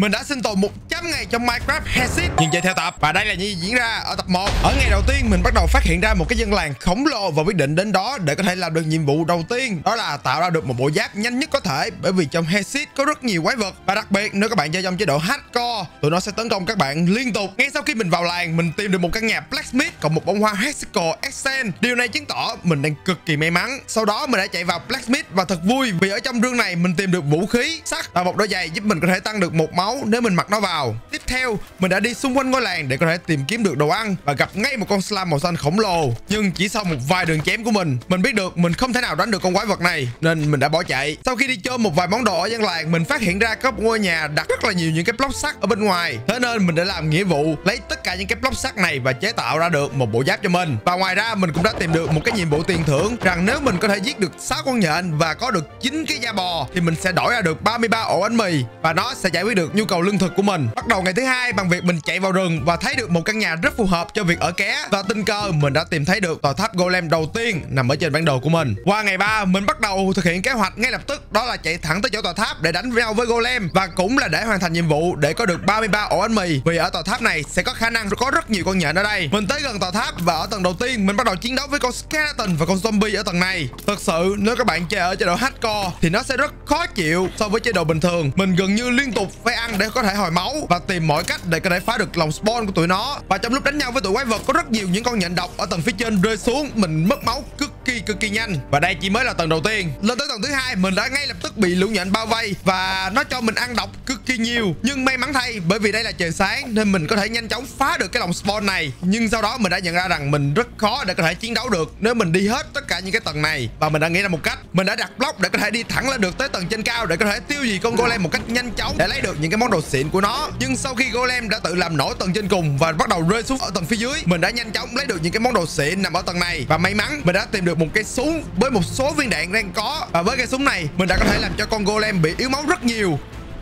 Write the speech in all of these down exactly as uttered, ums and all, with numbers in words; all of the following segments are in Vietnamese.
mình đã sinh tồn một trăm ngày trong Minecraft Exit nhưng chạy theo tập. Và đây là những gì diễn ra ở tập một. Ở ngày đầu tiên mình bắt đầu phát hiện ra một cái dân làng khổng lồ và quyết định đến đó để có thể làm được nhiệm vụ đầu tiên, đó là tạo ra được một bộ giáp nhanh nhất có thể, bởi vì trong Exit có rất nhiều quái vật và đặc biệt nếu các bạn chơi trong chế độ hardcore, tụi nó sẽ tấn công các bạn liên tục. Ngay sau khi mình vào làng, mình tìm được một căn nhà blacksmith cộng một bông hoa Hexacle Accent. Điều này chứng tỏ mình đang cực kỳ may mắn. Sau đó mình đã chạy vào blacksmith và thật vui vì ở trong rương này mình tìm được vũ khí sắt và một đôi giày giúp mình có thể tăng được một máu nếu mình mặc nó vào. Tiếp theo mình đã đi xung quanh ngôi làng để có thể tìm kiếm được đồ ăn và gặp ngay một con slime màu xanh khổng lồ. Nhưng chỉ sau một vài đường chém của mình, mình biết được mình không thể nào đánh được con quái vật này nên mình đã bỏ chạy. Sau khi đi chơi một vài món đồ ở dân làng, mình phát hiện ra có một ngôi nhà đặt rất là nhiều những cái block sắt ở bên ngoài. Thế nên mình đã làm nghĩa vụ lấy tất cả những cái block sắt này và chế tạo ra được một bộ giáp cho mình. Và ngoài ra mình cũng đã tìm được một cái nhiệm vụ tiền thưởng rằng nếu mình có thể giết được sáu con nhện và có được chín cái da bò thì mình sẽ đổi ra được ba mươi ba ổ bánh mì và nó sẽ giải quyết được nhu cầu lương thực của mình. Bắt đầu ngày thứ hai bằng việc mình chạy vào rừng và thấy được một căn nhà rất phù hợp cho việc ở ké, và tình cờ mình đã tìm thấy được tòa tháp golem đầu tiên nằm ở trên bản đồ của mình. Qua ngày ba mình bắt đầu thực hiện kế hoạch ngay lập tức, đó là chạy thẳng tới chỗ tòa tháp để đánh nhau với golem và cũng là để hoàn thành nhiệm vụ để có được ba mươi ba ổ bánh mì, vì ở tòa tháp này sẽ có khả năng có rất nhiều con nhện ở đây. Mình tới gần tòa tháp và ở tầng đầu tiên mình bắt đầu chiến đấu với con skeleton và con zombie ở tầng này. Thật sự nếu các bạn chơi ở chế độ hardcore thì nó sẽ rất khó chịu so với chế độ bình thường. Mình gần như liên tục phải ăn để có thể hồi máu và tìm mọi cách để có thể phá được lòng spawn của tụi nó. Và trong lúc đánh nhau với tụi quái vật có rất nhiều những con nhện độc ở tầng phía trên rơi xuống, mình mất máu cực kỳ cực kỳ nhanh. Và đây chỉ mới là tầng đầu tiên. Lên tới tầng thứ hai mình đã ngay lập tức bị lũ nhện bao vây và nó cho mình ăn độc cực kỳ nhiều. Nhưng may mắn thay, bởi vì đây là trời sáng nên mình có thể nhanh chóng phá được cái lòng spawn này. Nhưng sau đó mình đã nhận ra rằng mình rất khó để có thể chiến đấu được nếu mình đi hết tất cả những cái tầng này. Và mình đã nghĩ ra một cách, mình đã đặt block để có thể đi thẳng lên được tới tầng trên cao để có thể tiêu diệt con golem một cách nhanh chóng để lấy được những cái món đồ xịn của nó. Nhưng sau khi golem đã tự làm nổi tầng trên cùng và bắt đầu rơi xuống ở tầng phía dưới, mình đã nhanh chóng lấy được những cái món đồ xịn nằm ở tầng này. Và may mắn mình đã tìm được một cái súng với một số viên đạn đang có, và với cái súng này mình đã có thể làm cho con golem bị yếu máu rất nhiều.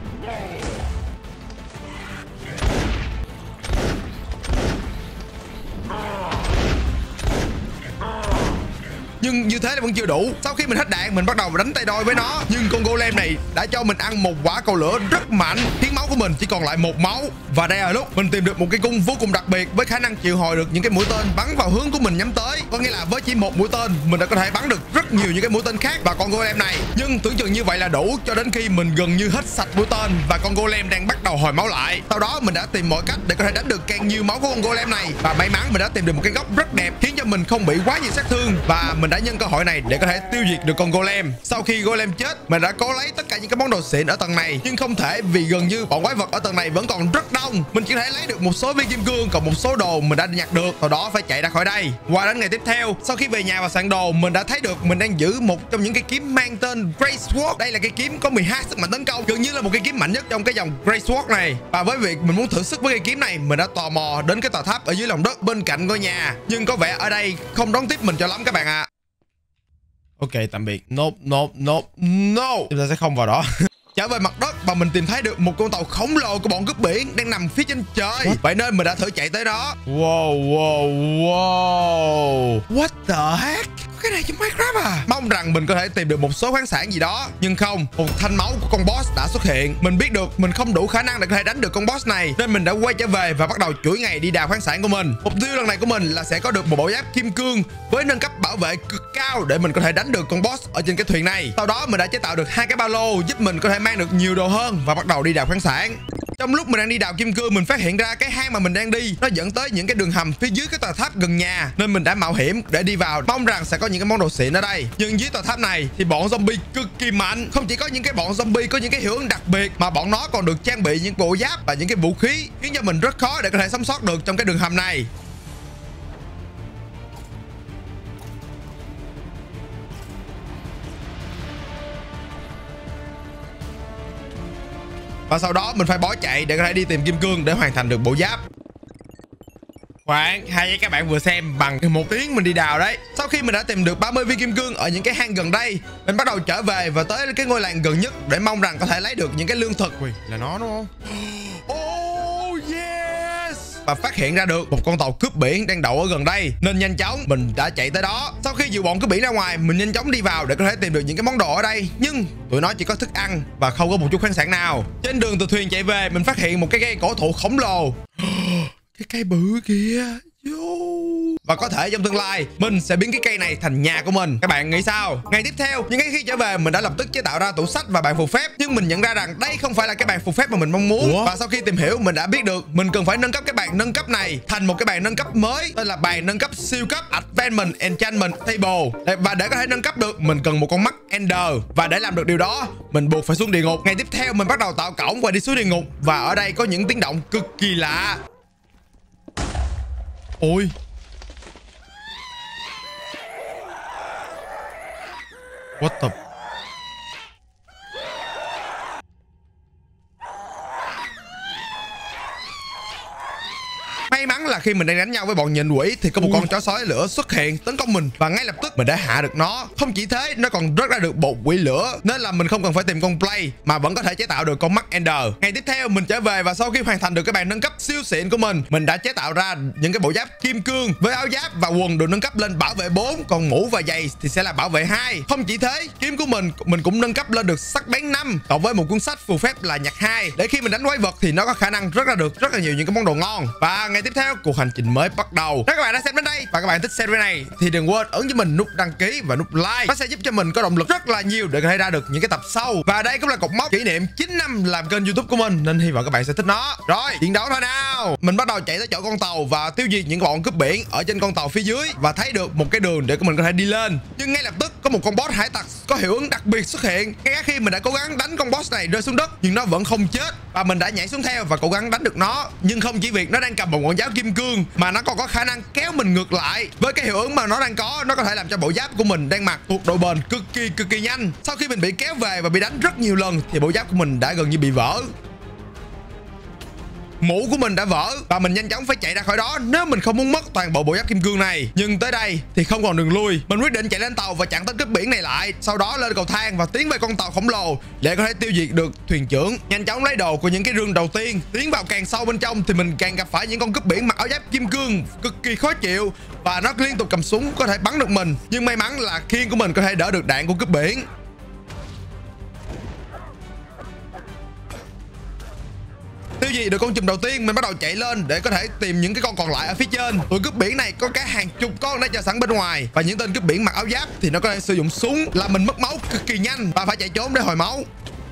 Nhưng như thế là vẫn chưa đủ. Sau khi mình hết đạn, mình bắt đầu đánh tay đôi với nó. Nhưng con golem này đã cho mình ăn một quả cầu lửa rất mạnh, khiến máu của mình chỉ còn lại một máu. Và đây là lúc mình tìm được một cái cung vô cùng đặc biệt với khả năng chịu hồi được những cái mũi tên bắn vào hướng của mình nhắm tới. Có nghĩa là với chỉ một mũi tên, mình đã có thể bắn được rất nhiều những cái mũi tên khác vào con golem này. Nhưng tưởng chừng như vậy là đủ cho đến khi mình gần như hết sạch mũi tên và con golem đang bắt đầu hồi máu lại. Sau đó mình đã tìm mọi cách để có thể đánh được càng nhiều máu của con golem này. Và may mắn mình đã tìm được một cái góc rất đẹp khiến cho mình không bị quá nhiều sát thương, và mình đã nhân cơ hội này để có thể tiêu diệt được con golem. Sau khi golem chết, mình đã cố lấy tất cả những cái món đồ xịn ở tầng này, nhưng không thể vì gần như bọn quái vật ở tầng này vẫn còn rất đông. Mình chỉ thể lấy được một số viên kim cương, còn một số đồ mình đã nhặt được, sau đó phải chạy ra khỏi đây. Qua đến ngày tiếp theo, sau khi về nhà và soạn đồ, mình đã thấy được mình đang giữ một trong những cái kiếm mang tên Great Sword. Đây là cái kiếm có mười hai sức mạnh tấn công, gần như là một cái kiếm mạnh nhất trong cái dòng Great Sword này. Và với việc mình muốn thử sức với cái kiếm này, mình đã tò mò đến cái tòa tháp ở dưới lòng đất bên cạnh ngôi nhà, nhưng có vẻ ở đây không đón tiếp mình cho lắm các bạn ạ. À. Ok, tạm biệt. Nope, nope, nope, no. Chúng ta sẽ không vào đó. Trở về mặt đất và mình tìm thấy được một con tàu khổng lồ của bọn cướp biển đang nằm phía trên trời. What? Vậy nên mình đã thử chạy tới đó. Wow, wow, wow. What the heck? Cái này trong Minecraft à? Mong rằng mình có thể tìm được một số khoáng sản gì đó, nhưng không. Một thanh máu của con boss đã xuất hiện. Mình biết được mình không đủ khả năng để có thể đánh được con boss này, nên mình đã quay trở về và bắt đầu chuỗi ngày đi đào khoáng sản của mình. Mục tiêu lần này của mình là sẽ có được một bộ giáp kim cương với nâng cấp bảo vệ cực cao để mình có thể đánh được con boss ở trên cái thuyền này. Sau đó mình đã chế tạo được hai cái ba lô giúp mình có thể mang được nhiều đồ hơn và bắt đầu đi đào khoáng sản. Trong lúc mình đang đi đào kim cương, mình phát hiện ra cái hang mà mình đang đi nó dẫn tới những cái đường hầm phía dưới cái tòa tháp gần nhà, nên mình đã mạo hiểm để đi vào, mong rằng sẽ có những cái món đồ xịn ở đây. Nhưng dưới tòa tháp này thì bọn zombie cực kỳ mạnh. Không chỉ có những cái bọn zombie có những cái hiệu ứng đặc biệt, mà bọn nó còn được trang bị những bộ giáp và những cái vũ khí, khiến cho mình rất khó để có thể sống sót được trong cái đường hầm này. Và sau đó mình phải bỏ chạy để có thể đi tìm kim cương để hoàn thành được bộ giáp. Khoan, hai với các bạn vừa xem bằng một tiếng mình đi đào đấy. Sau khi mình đã tìm được ba mươi viên kim cương ở những cái hang gần đây, mình bắt đầu trở về và tới cái ngôi làng gần nhất để mong rằng có thể lấy được những cái lương thực. Ui, là nó đúng không? Oh yes! và phát hiện ra được một con tàu cướp biển đang đậu ở gần đây, nên nhanh chóng mình đã chạy tới đó. Sau khi dụ bọn cướp biển ra ngoài, mình nhanh chóng đi vào để có thể tìm được những cái món đồ ở đây, nhưng tụi nó chỉ có thức ăn và không có một chút khoáng sản nào. Trên đường từ thuyền chạy về, mình phát hiện một cái cây cổ thụ khổng lồ. Cái cây bự kìa. Và có thể trong tương lai mình sẽ biến cái cây này thành nhà của mình. Các bạn nghĩ sao? Ngày tiếp theo, những cái khi trở về, mình đã lập tức chế tạo ra tủ sách và bàn phù phép, nhưng mình nhận ra rằng đây không phải là cái bàn phù phép mà mình mong muốn. Ủa? Và sau khi tìm hiểu, mình đã biết được mình cần phải nâng cấp cái bàn nâng cấp này thành một cái bàn nâng cấp mới, tên là bàn nâng cấp siêu cấp Advanced Enchantment Table. Và để có thể nâng cấp được, mình cần một con mắt Ender, và để làm được điều đó, mình buộc phải xuống địa ngục. Ngày tiếp theo, mình bắt đầu tạo cổng và đi xuống địa ngục, và ở đây có những tiếng động cực kỳ lạ. Ôi, what the... May mắn là khi mình đang đánh nhau với bọn nhện quỷ thì có một con chó sói lửa xuất hiện tấn công mình, và ngay lập tức mình đã hạ được nó. Không chỉ thế, nó còn rớt ra được bột quỷ lửa, nên là mình không cần phải tìm con Play mà vẫn có thể chế tạo được con mắt Ender. Ngày tiếp theo mình trở về, và sau khi hoàn thành được cái bàn nâng cấp siêu xịn của mình, mình đã chế tạo ra những cái bộ giáp kim cương với áo giáp và quần được nâng cấp lên bảo vệ bốn, còn mũ và giày thì sẽ là bảo vệ hai. Không chỉ thế, kiếm của mình mình cũng nâng cấp lên được sắc bén năm, cộng với một cuốn sách phù phép là nhặt hai, để khi mình đánh quái vật thì nó có khả năng rớt ra được rất là nhiều những cái món đồ ngon. Và ngày tiếp theo, cuộc hành trình mới bắt đầu. Nếu các bạn đã xem đến đây và các bạn thích series này thì đừng quên ấn cho mình nút đăng ký và nút like, nó sẽ giúp cho mình có động lực rất là nhiều để có thể ra được những cái tập sau. Và đây cũng là cột mốc kỷ niệm chín năm làm kênh YouTube của mình, nên hy vọng các bạn sẽ thích nó. Rồi, chiến đấu thôi nào. Mình bắt đầu chạy tới chỗ con tàu và tiêu diệt những bọn cướp biển ở trên con tàu phía dưới, và thấy được một cái đường để của mình có thể đi lên. Nhưng ngay lập tức có một con boss hải tặc có hiệu ứng đặc biệt xuất hiện. Ngay cả khi mình đã cố gắng đánh con boss này rơi xuống đất, nhưng nó vẫn không chết, và mình đã nhảy xuống theo và cố gắng đánh được nó. Nhưng không chỉ việc nó đang cầm một ngọn giáo kim cương mà nó còn có khả năng kéo mình ngược lại. Với cái hiệu ứng mà nó đang có, nó có thể làm cho bộ giáp của mình đang mặc tuột độ bền cực kỳ cực kỳ nhanh. Sau khi mình bị kéo về và bị đánh rất nhiều lần thì bộ giáp của mình đã gần như bị vỡ. Mũ của mình đã vỡ và mình nhanh chóng phải chạy ra khỏi đó nếu mình không muốn mất toàn bộ bộ giáp kim cương này. Nhưng tới đây thì không còn đường lui. Mình quyết định chạy lên tàu và chặn tên cướp biển này lại, sau đó lên cầu thang và tiến về con tàu khổng lồ để có thể tiêu diệt được thuyền trưởng. Nhanh chóng lấy đồ của những cái rương đầu tiên. Tiến vào càng sâu bên trong thì mình càng gặp phải những con cướp biển mặc áo giáp kim cương cực kỳ khó chịu, và nó liên tục cầm súng có thể bắn được mình. Nhưng may mắn là khiên của mình có thể đỡ được đạn của cướp biển. Tiêu diệt được con chùm đầu tiên, mình bắt đầu chạy lên để có thể tìm những cái con còn lại ở phía trên. Tụi cướp biển này có cả hàng chục con đã chờ sẵn bên ngoài, và những tên cướp biển mặc áo giáp thì nó có thể sử dụng súng làm mình mất máu cực kỳ nhanh và phải chạy trốn để hồi máu.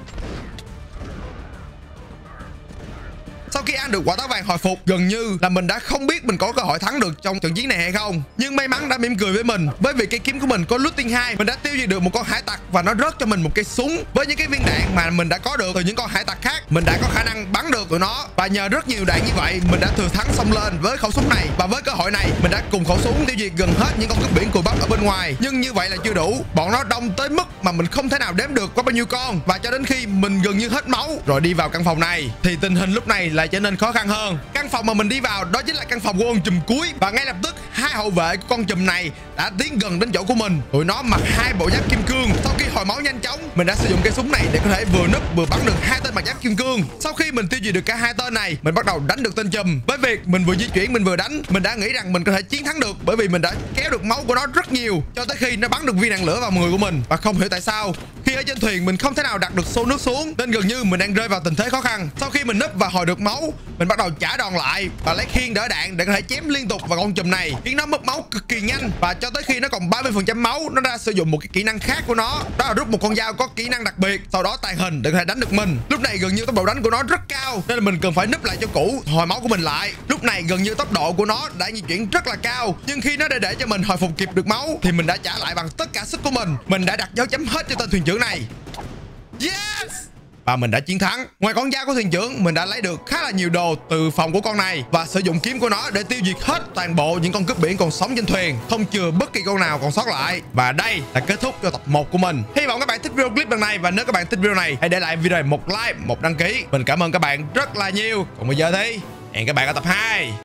Sau khi ăn được quả táo vàng hồi phục, gần như là mình đã không biết mình có cơ hội thắng được trong trận chiến này hay không. Nhưng may mắn đã mỉm cười với mình, bởi vì cây kiếm của mình có looting hai, mình đã tiêu diệt được một con hải tặc và nó rớt cho mình một cây súng với những cái viên đạn mà mình đã có được từ những con hải tặc khác. Mình đã có khả năng bắn được tụi nó, và nhờ rất nhiều đạn như vậy mình đã thừa thắng xông lên với khẩu súng này. Và với cơ hội này, mình đã cùng khẩu súng tiêu diệt gần hết những con cướp biển cùi bắp ở bên ngoài. Nhưng như vậy là chưa đủ, bọn nó đông tới mức mà mình không thể nào đếm được có bao nhiêu con. Và cho đến khi mình gần như hết máu rồi đi vào căn phòng này thì tình hình lúc này lại trở nên khó khăn hơn. Căn phòng mà mình đi vào đó chính là căn phòng của con chùm cuối, và ngay lập tức hai hậu vệ của con chùm này đã tiến gần đến chỗ của mình. Tụi nó mặc hai bộ giáp kim cương. Sau khi hồi máu nhanh chóng, mình đã sử dụng cây súng này để có thể vừa núp vừa bắn được hai tên mặc giáp kim cương. Sau khi mình tiêu diệt được cả hai tên này, mình bắt đầu đánh được tên chùm. Với việc mình vừa di chuyển mình vừa đánh, mình đã nghĩ rằng mình có thể chiến thắng được, bởi vì mình đã kéo được máu của nó rất nhiều cho tới khi nó bắn được viên đạn lửa vào người của mình. Và không hiểu tại sao khi ở trên thuyền mình không thể nào đặt được xô nước xuống, nên gần như mình đang rơi vào tình thế khó khăn. Sau khi mình núp và hồi được máu, mình bắt đầu trả đòn lại và lấy khiên đỡ đạn để có thể chém liên tục vào con chùm này, khiến nó mất máu cực kỳ nhanh. Và cho tới khi nó còn ba mươi phần trăm máu, nó ra sử dụng một cái kỹ năng khác của nó, đó là rút một con dao có kỹ năng đặc biệt, sau đó tàn hình để có thể đánh được mình. Lúc này gần như tốc độ đánh của nó rất cao, nên là mình cần phải núp lại cho cũ, hồi máu của mình lại. Lúc này gần như tốc độ của nó đã di chuyển rất là cao, nhưng khi nó để để cho mình hồi phục kịp được máu thì mình đã trả lại bằng tất cả sức của mình. Mình đã đặt dấu chấm hết cho tên thuyền trưởng này. Yes! Và mình đã chiến thắng. Ngoài con dao của thuyền trưởng, mình đã lấy được khá là nhiều đồ từ phòng của con này và sử dụng kiếm của nó để tiêu diệt hết toàn bộ những con cướp biển còn sống trên thuyền, không chừa bất kỳ con nào còn sót lại. Và đây là kết thúc cho tập một của mình. Hy vọng các bạn thích video clip lần này, và nếu các bạn thích video này, hãy để lại video này một like, một đăng ký. Mình cảm ơn các bạn rất là nhiều. Còn bây giờ thì hẹn các bạn ở tập hai.